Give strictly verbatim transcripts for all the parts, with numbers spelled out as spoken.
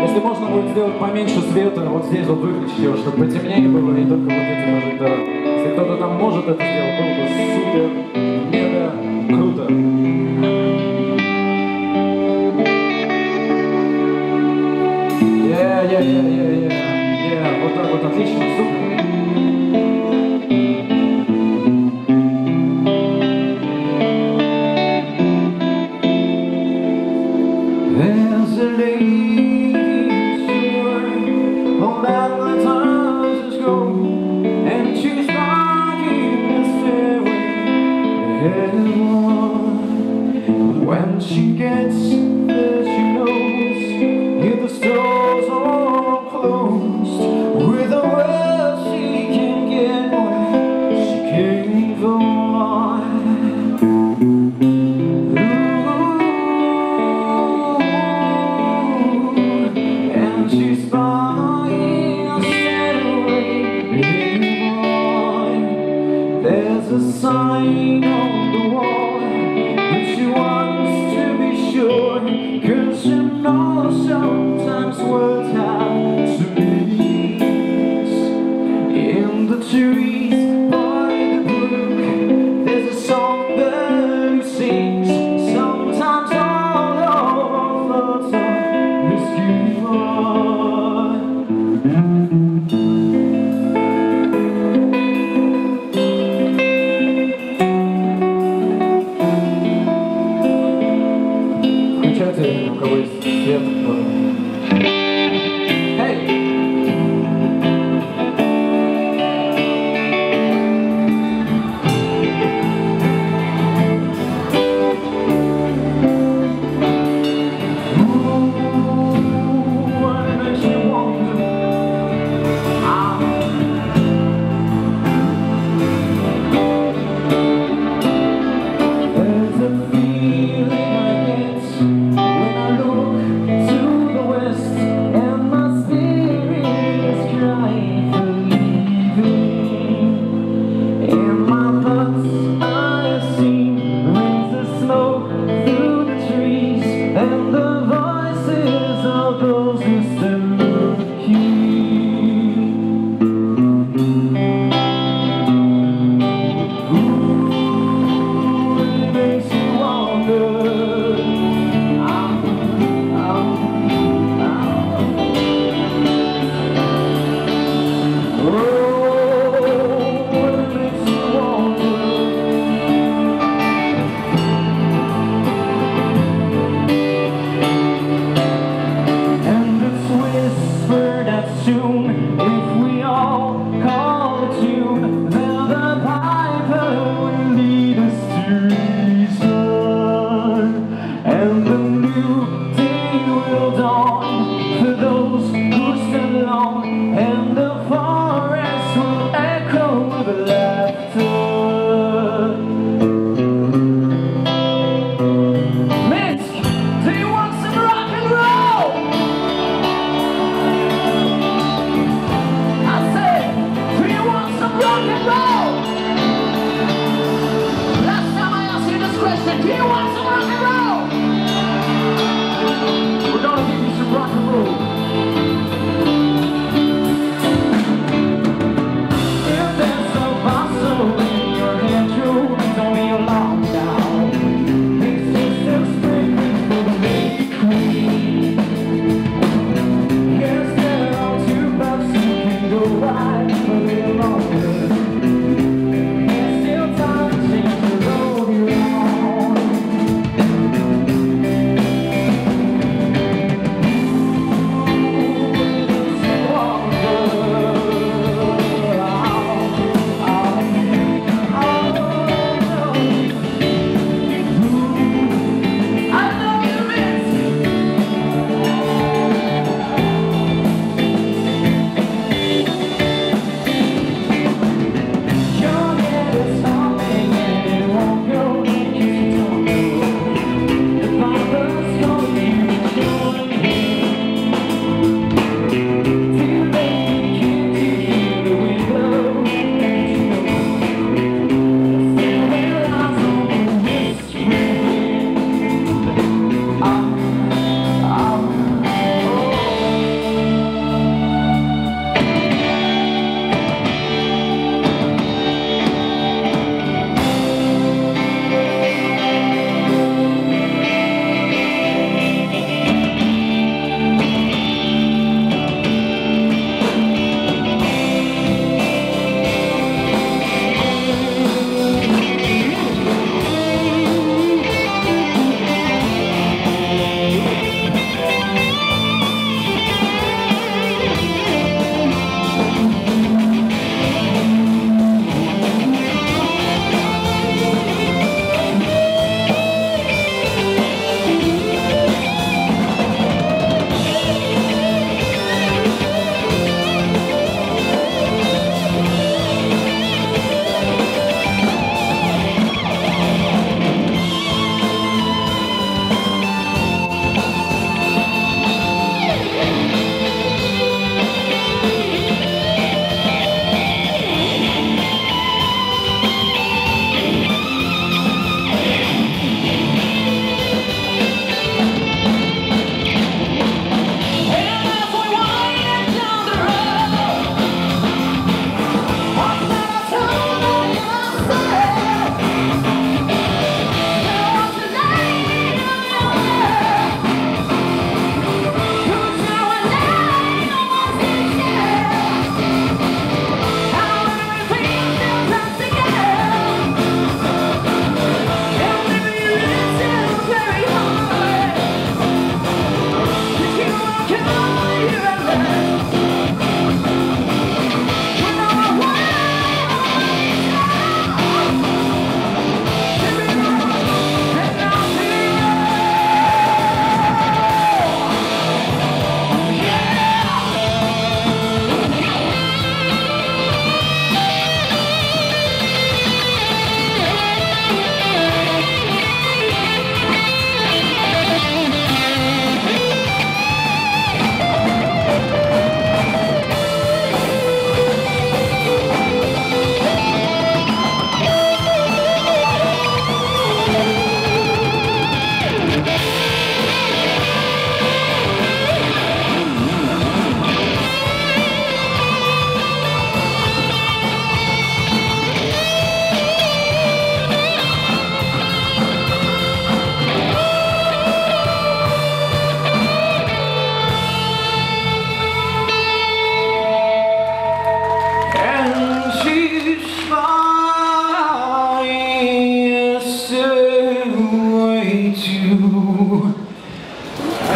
Если можно будет сделать поменьше света, вот здесь вот выключить его, чтобы потемнее было, и только вот эти прожектора. Если кто-то там может это сделать, было бы супер, мега, круто. Yeah, yeah, yeah, yeah, yeah, yeah. Вот так вот, отлично, супер. There's a lady sure all that the time is gone, and she's knocking the stairway heaven. When she gets there, she knows if the stores are closed, with a well she can get where she came from. She's buying a stairway in the void. There's a sign on the wall, but she wants to be sure, 'cause she knows sometimes words have two meanings. In the trees by the brook, there's a songbird who sings. Sometimes all of our thoughts are risky. Включайте, у кого есть свет. Эй! And it's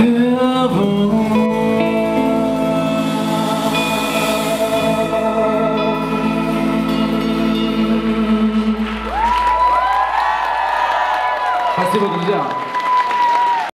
Спасибо, друзья.